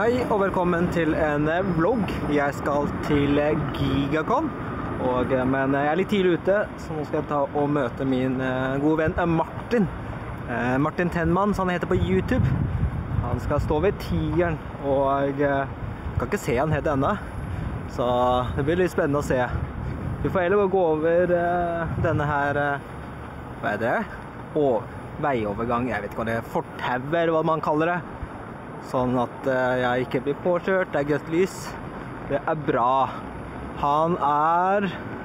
Hei og velkommen til en vlogg. Jeg skal til Gigacon, men jeg er litt tidlig ute, så nå skal jeg ta og møte min gode venn Martin. Martin Tenman, som han heter på YouTube. Han skal stå ved tieren, og jeg kan ikke se han helt enda. Så det blir litt spennende å se. Vi får heller gå over denne her, hva er det? Veiovergang, jeg vet ikke hva det er, fortau eller hva man kaller det. Sånn at jeg ikke blir påkjørt, det er gøtt lys. Det er bra. Han er...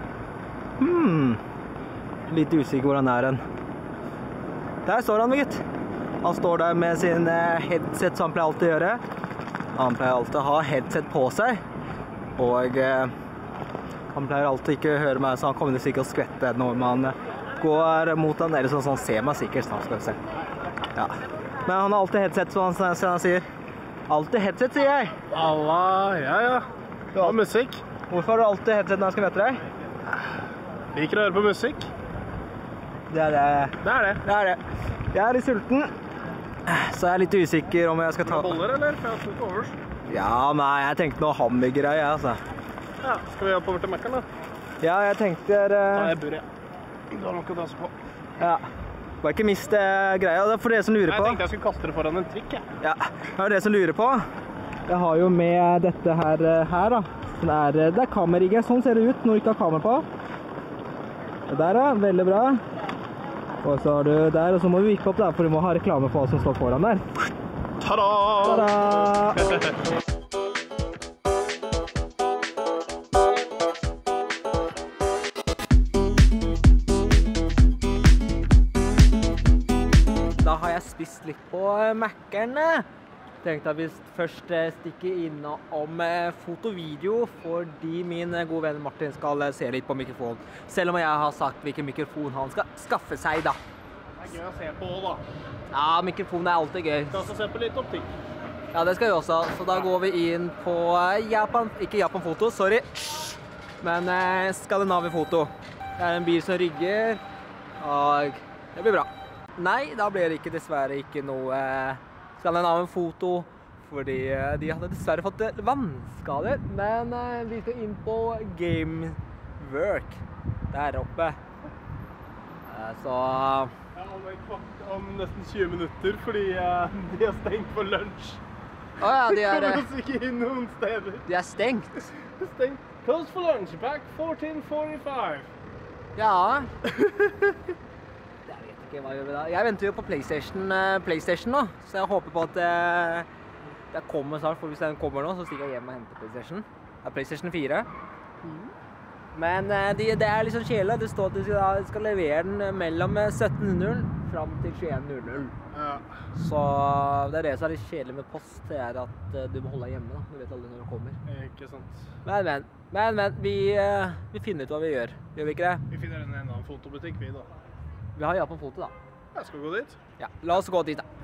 litt usikker hvor han er hen. Der står han, gitt. Han står der med sin headset, som han pleier alltid å gjøre. Han pleier alltid å ha headset på seg. Og han pleier alltid ikke å høre meg, så han kommer sikkert å skvette når man går mot han. Eller sånn, så han ser meg sikkert, så han skal se. Ja. Men han har alltid headset, så han sier. Alltid headset, sier jeg. Allah, ja. Du har musikk. Hvorfor har du alltid headset når jeg skal møte deg? Liker å høre på musikk. Det er det. Det er det. Det er det. Jeg er litt sulten, så jeg er litt usikker om jeg skal ta... Boller, eller? For jeg har smurt overs. Ja, nei, jeg tenkte noe hamburgergreier, altså. Ja, skal vi opp over til Mækkern, da? Ja, jeg tenkte... Da er burret. Du har nok å danse på. Ja. Bare ikke mist greia, det er for dere som lurer på. Jeg tenkte jeg skulle kaste det foran en trikk, jeg. Ja, det er dere som lurer på. Jeg har jo med dette her da. Det er kamerrigget, sånn ser det ut når du ikke har kamera på. Det der da, veldig bra. Og så har du der, og så må vi vikke opp der, for du må ha reklame på hva som står foran der. Tada! Tada! Da har jeg spist litt på Mækkern. Tenkte at vi først stikker innom fotovideo, fordi min gode venn Martin skal se litt på mikrofon. Selv om jeg har sagt hvilken mikrofon han skal skaffe seg da. Det er gøy å se på da. Ja, mikrofon er alltid gøy. Vi skal også se på litt optikk. Ja, det skal vi også. Så da går vi inn på ikke Japan Foto, sorry. Men Skandinavi Foto. Det er en bil som rygger, og det blir bra. Nei, da ble det dessverre ikke noe Skandinavi Foto, fordi de hadde dessverre fått vannskader. Men vi skal inn på Gamework der oppe. Så... Jeg har en kvart om nesten 20 minutter, fordi de har stengt for lunsj. Åja, de er... Kommer oss ikke inn noen steder. De er stengt. Stengt. Close for lunch, back 14:45. Ja. Jeg venter jo på PlayStation nå, så jeg håper på at det kommer snart, for hvis den kommer nå, så stikker jeg hjem og henter PlayStation. Det er PlayStation 4. Men det er litt sånn kjedelig. Det står at de skal levere den mellom 17:00 frem til 21:00. Ja. Så det er det som er litt kjedelig med post, det er at du må holde deg hjemme da. Du vet aldri når du kommer. Ikke sant. Men vi finner ut hva vi gjør. Gjør vi ikke det? Vi finner en annen fotobutikk, vi da. Vi har Japan Foto da. Jeg skal gå dit. Ja, la oss gå dit da.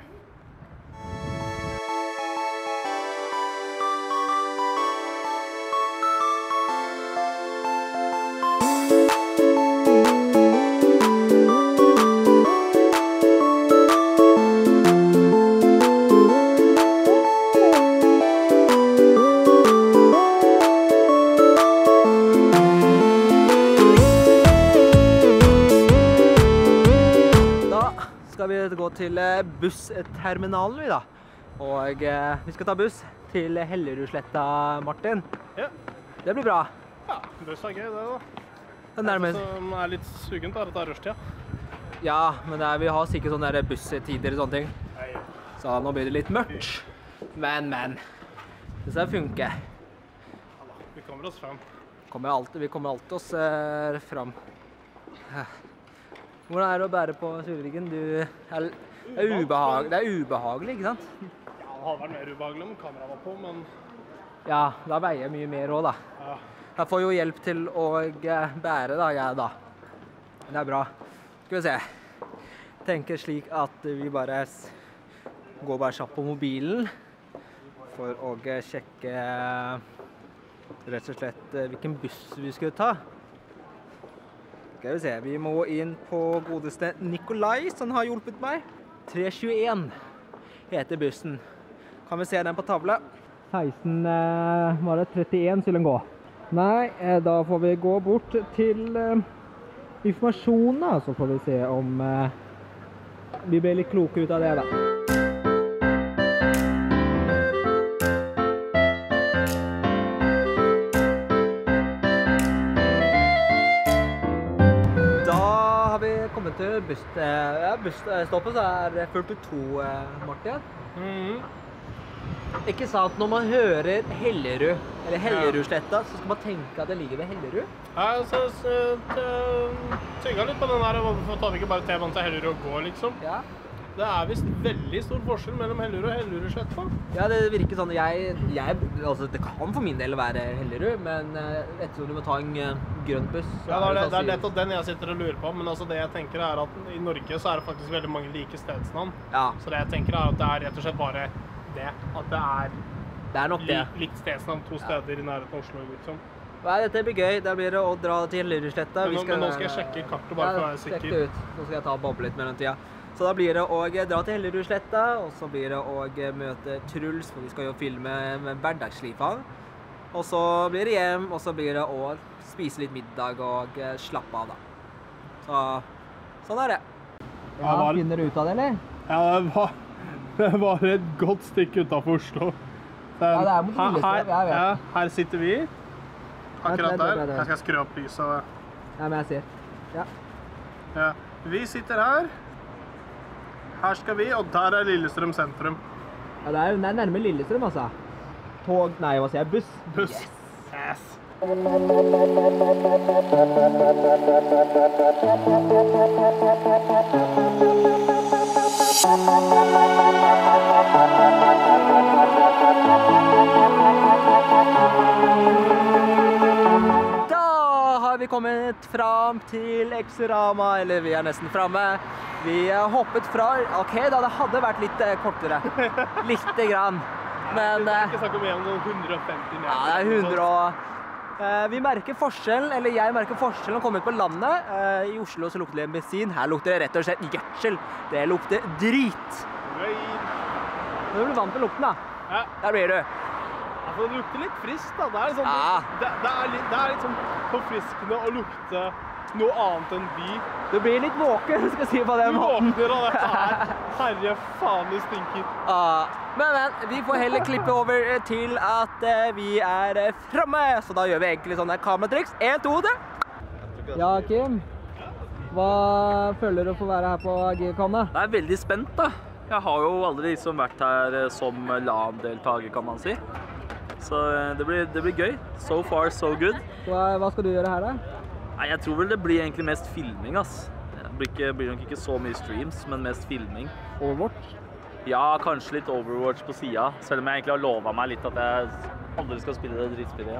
Skal vi gå til bussterminalen vi da. Og vi skal ta buss til Hellerudsletta, Martin. Ja. Det blir bra. Ja, buss er gøy det da. Det nærmest. Som er litt sugent da, dette er rushtida. Ja, men vi har sikkert sånne der busstider og sånne ting. Nei. Så nå blir det litt mørkt. Men. Det skal funke. Vi kommer oss frem. Vi kommer alltid oss frem. Hvordan er det å bære på Surriggen? Det er ubehagelig, ikke sant? Ja, det hadde vært mer ubehagelig om kameraet var på, men... Ja, da veier jeg mye mer også da. Ja. Jeg får jo hjelp til å bære da, jeg da. Det er bra. Skal vi se. Tenker slik at vi bare går kjapt på mobilen for å sjekke rett og slett hvilken buss vi skulle ta. Skal vi se, vi må inn på godeste Nikolai, som har hjulpet meg. 321 heter bussen. Kan vi se den på tavla? 16, var det 31 skulle den gå. Nei, da får vi gå bort til informasjon da, så får vi se om vi blir litt kloke ut av det da. Da har vi kommet til busstoppet, så er det 42, Martin. Ikke sant, når man hører Hellerud, eller Hellerudsletta, så skal man tenke at det ligger ved Hellerud? Ja, så tygget litt på den her, hvorfor tar vi ikke bare T-banen til Hellerud og går, liksom? Ja. Det er vist veldig stor forskjell mellom Hellerud og Hellerudsletta. Ja, det virker sånn, altså det kan for min del være Hellerud, men ettersom du må ta en grønn buss. Ja, det er nettopp den jeg sitter og lurer på, men altså det jeg tenker er at i Norge så er det faktisk veldig mange like stedsnavn. Ja. Så det jeg tenker er at det er rett og slett bare det, at det er nok det. Likt stedsnavn 2 steder i nærheten av Oslo, liksom. Nei, dette blir gøy. Da blir det å dra til Hellerudsletta. Men nå skal jeg sjekke kartet bare for å være sikker. Sjekk det ut. Nå skal jeg ta og bable litt mellom tida. Så da blir det å dra til Hellerudsletta, og så blir det å møte Truls, for vi skal jo filme med hverdagslivet. Og så blir det hjem, og så blir det å spise litt middag og slappe av da. Så, sånn er det. Ja, finner du ut av det, eller? Ja, det var et godt stykke utenfor Oslo. Ja, det er mot Lillestrøm, jeg vet. Ja, her sitter vi. Akkurat der. Her skal jeg skru opp lyset. Ja, men jeg ser. Ja. Ja, vi sitter her. Her skal vi, og der er Lillestrøm sentrum. Ja, det er nærme Lillestrøm, altså. Tog, nei, hva sier jeg? Buss? Buss. Yes. Da har vi kommet fram til Exorama, eller vi er nesten framme. Vi har hoppet fra, ok da, det hadde vært litt kortere, lite grann, men... Det er ikke snakk om igjen sånn 150 meter. Ja, det er 100 og... Vi merker forskjellen, eller jeg merker forskjellen å komme ut på landet. I Oslo så lukter det bensin, her lukter det rett og slett gjødsel. Det lukter drit. Nå blir du vant til lukten da. Ja. Der blir du. Altså, det lukter litt friskt da, det er sånn, det er litt sånn forfriskende å lukte noe annet enn by. Du blir litt våken, skal jeg si på den måten. Du våkner av dette her. Herre faen, det stinker. Men, vi får heller klippe over til at vi er fremme. Så da gjør vi egentlig sånne kameratriks. 1, 2, 3. Ja, Kim. Hva føler du for å være her på GigaCon da? Jeg er veldig spent da. Jeg har jo aldri liksom vært her som LAN-deltager, kan man si. Så det blir gøy. So far, so good. Hva skal du gjøre her da? Nei, jeg tror vel det blir egentlig mest filming, ass. Det blir nok ikke så mye streams, men mest filming. Overwatch? Ja, kanskje litt Overwatch på siden. Selv om jeg egentlig har lovet meg litt at jeg aldri skal spille det drittspillet.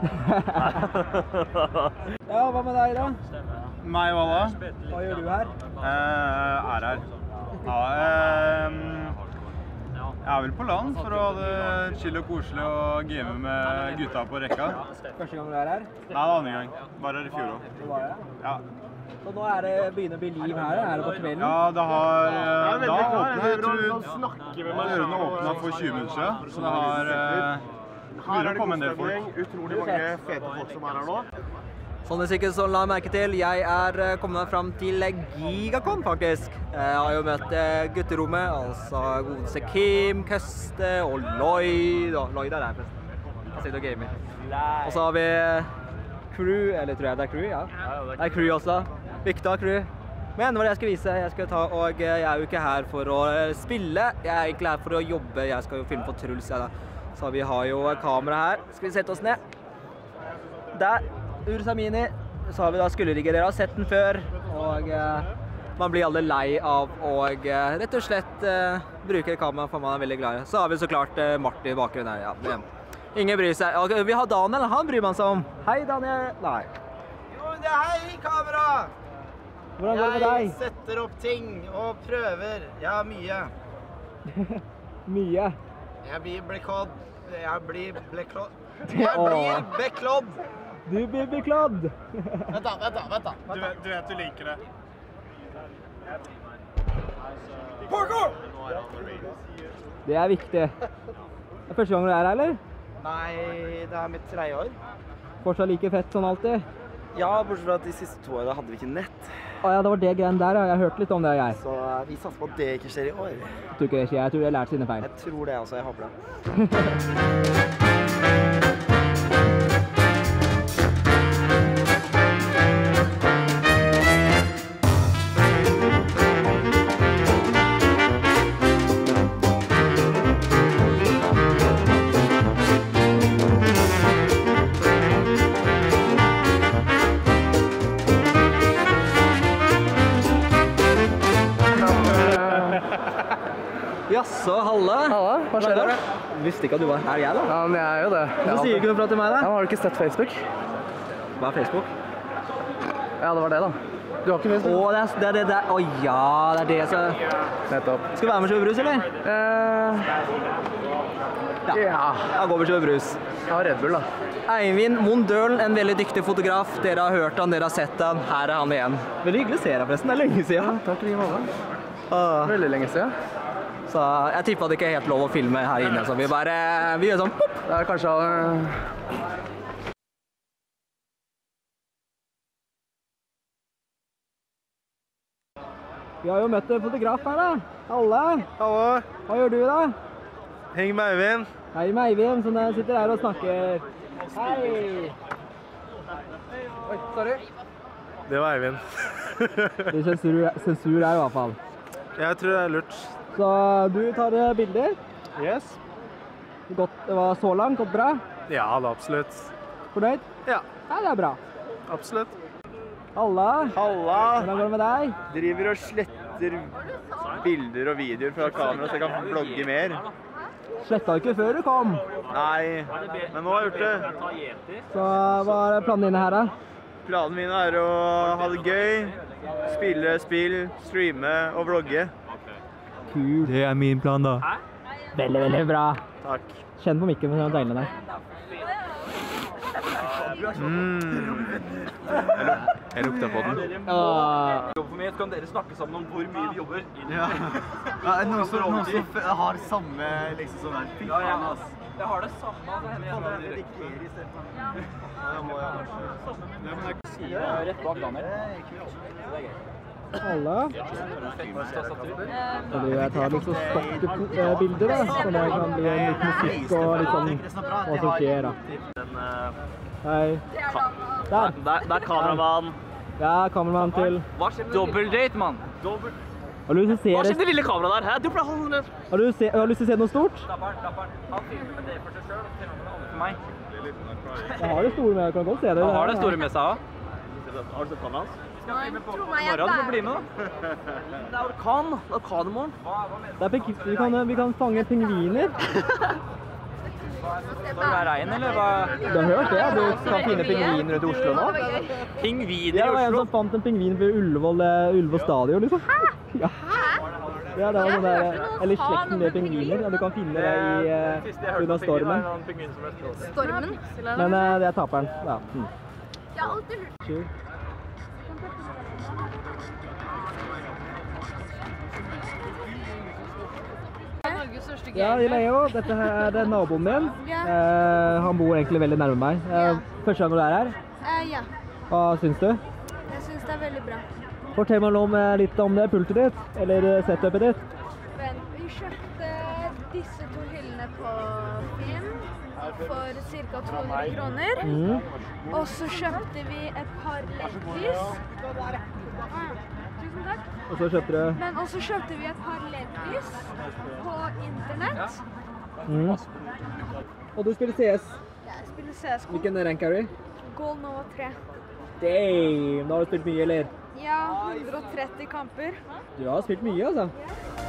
Ja, hva med deg da? Meg, hva da? Hva gjør du her? Er her. Ja, jeg er vel på land for å ha det chill og koselig og game med gutta på rekka. Første gang du er her? Nei, det er andre gang. Bare her i fjor også. Det var det? Ja. Så nå er det begynner å bli liv her, er det på kvelden? Ja, da åpnet dørene åpnet for 20 minutter siden, så det begynner å komme en del folk. Utrolig mange fete folk som er her nå. Sånn det sikkert så la merke til, jeg er kommet frem til GigaCon faktisk. Jeg har jo møtt gutterommet, altså godeste Kim, Køste og Lloyd. Lloyd er der forresten. Jeg sitter og gamer. Og så har vi crew, eller tror jeg det er crew, ja. Det er crew også. Victor crew. Men hva er det jeg skal vise? Jeg skal ta, og jeg er jo ikke her for å spille. Jeg er egentlig her for å jobbe. Jeg skal jo filme på Truls, jeg da. Så vi har jo kamera her. Skal vi sette oss ned? Der. Ursa Mini, så har vi da skulderrigger. Dere har sett den før, og man blir aldri lei av å rett og slett bruke kamera, for man er veldig glad i. Så har vi så klart Martin i bakgrunnen her, ja. Ingen bryr seg. Vi har Daniel, han bryr man seg om. Hei Daniel! Nei. Jo, det er hei kamera! Hvordan går det med deg? Jeg setter opp ting og prøver. Ja, mye. Mye? Jeg blir beklådd. Jeg blir beklådd. Du blir beklådd. Vent da. Du vet du liker det. Det er viktig. Det er første gang du er her, eller? Nei, det er mitt 3. år. Fortsatt like fett som alltid? Ja, bortsett fra at de siste 2 årene hadde vi ikke nett. Å ja, det var det greien der, ja. Jeg har hørt litt om det, jeg. Så vi satser på at det ikke skjer i år. Jeg tror ikke det skjer. Jeg tror de har lært sine feil. Jeg tror det også, jeg håper det. Jaså, Halle? Halla, hva skjer da? Visste ikke at du var her, jeg da. Ja, men jeg er jo det. Hvorfor sier du ikke noe fra til meg da? Ja, har du ikke sett Facebook? Hva er Facebook? Ja, det var det da. Du har ikke Å, Facebook? det er det der. Å ja, det er det så... Nettopp. Skal du være med Kjøpe Brus, eller? Ja. Da går vi Kjøpe Brus. Jeg har Red Bull da. Eivind Mondølen, en veldig dyktig fotograf. Dere har hørt han, dere har sett han. Her er han igjen. Veldig hyggelig å se deg forresten, det er lenge siden. Takk i like måte. Ah. Veldig lenge siden. Så jeg tippet at det ikke er helt lov å filme her inne, så vi gjør sånn, pop! Det er kanskje... Vi har jo møtt en fotograf her da. Halle, Hallo, hva gjør du da? heng med Eivind. Hei med Eivind, som sitter her og snakker. Hei! Oi, sorry. Det var Eivind. Det er sensur her i hvert fall. Jeg tror det er lurt. Så du tar bilder. Yes. Det var så langt, gått bra. Ja, det er absolutt. Fornøyd? Ja, Ja, det er bra. absolutt. Halla, Halla! hvordan går det med deg? Driver og sletter bilder og videoer fra kamera så jeg kan vlogge mer. Slettet du ikke før du kom? Nei, men nå har jeg gjort det. Så hva er planene dine her da? Planen min er å ha det gøy, spille spill, streame og vlogge. Kul. Det er min plan da. Veldig, veldig bra. Takk. Kjenn på mikken, for det er deilig med deg. Jeg lukter på den. Jobber for meg, kan dere snakke sammen om hvor mye vi jobber? Ja, noen som har samme liksom sånn her. Ja, jeg har det samme. Rett bak Daniel. Halla. Så jeg tar litt så stokkbilder da, så det kan bli en litt musikk og litt sånn hva som skjer da. Hei. Der. Det er kameramann. Ja, kameramann til. Dobbeldate, mann. Har du lyst til å se det? det lille kameraet der? Du pleier han Har du lyst til å se noe stort? Han filmer det for seg selv, og filmer det andre for meg. Jeg har det store med, jeg kan godt se det. Han har det store med seg også. Har du sett kameraet hans? Tro meg, jeg Når er du bli med da? Det er orkan. Det er orkan i morgen. Vi kan fange pingviner. Skal du være regn, eller hva? Du har hørt det? Du kan finne pingviner ut i Oslo nå? Pingviner Ja, det i var en Oslo. som fant en pingvin ved Ullevål stadion, liksom. Ja. Ja, det var sånn der, eller slekten med pingviner. Ja, du kan finne det under stormen. Stormen? Men det er taperen. Ja. Jeg har alltid lurt. Sure. Norges største Ja, Leo, dette her er det naboen min. Ja. Han bor egentlig veldig nærme meg. Første gang du er her. Ja, Hva syns du? jeg synes det er veldig bra. Fortell meg litt om det pultet ditt, eller setupet ditt. Men vi kjøpte disse 2 hyllene på Finn for ca. 200 kroner. Og så kjøpte vi et par LED-lys. Tusen takk. Og så kjøpte du... Men også kjøpte vi et par LED-lys på internett. Og du spiller CS. Jeg spiller CSGO. Hvilken rank er du i? Gold Nova 3. Damn! Da har du spilt mye, eller? Ja, 130 kamper. Du har spilt mye, altså.